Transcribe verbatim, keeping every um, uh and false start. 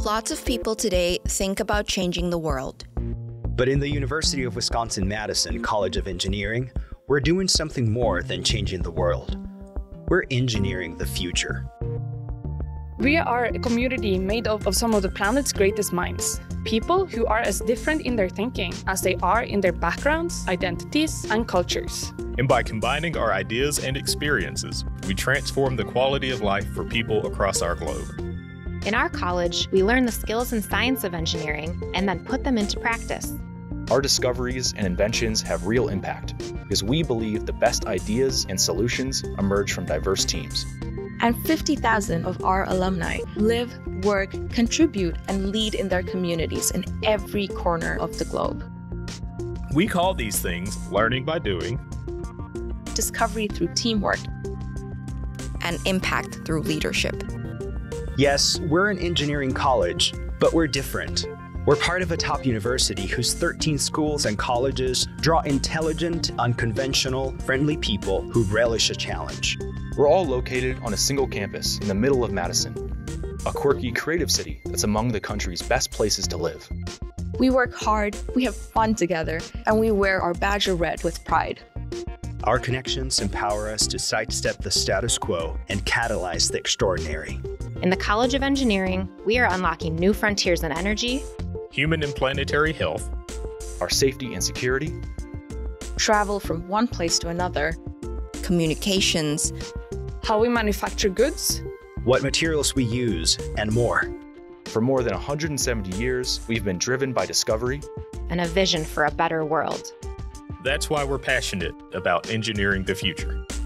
Lots of people today think about changing the world. But in the University of Wisconsin-Madison College of Engineering, we're doing something more than changing the world. We're engineering the future. We are a community made up of some of the planet's greatest minds. People who are as different in their thinking as they are in their backgrounds, identities, and cultures. And by combining our ideas and experiences, we transform the quality of life for people across our globe. In our college, we learn the skills and science of engineering and then put them into practice. Our discoveries and inventions have real impact because we believe the best ideas and solutions emerge from diverse teams. And fifty thousand of our alumni live, work, contribute, and lead in their communities in every corner of the globe. We call these things learning by doing, discovery through teamwork, and impact through leadership. Yes, we're an engineering college, but we're different. We're part of a top university whose thirteen schools and colleges draw intelligent, unconventional, friendly people who relish a challenge. We're all located on a single campus in the middle of Madison, a quirky, creative city that's among the country's best places to live. We work hard, we have fun together, and we wear our badge of red with pride. Our connections empower us to sidestep the status quo and catalyze the extraordinary. In the College of Engineering, we are unlocking new frontiers in energy, human and planetary health, our safety and security, travel from one place to another, communications, how we manufacture goods, what materials we use, and more. For more than one hundred seventy years, we've been driven by discovery and a vision for a better world. That's why we're passionate about engineering the future.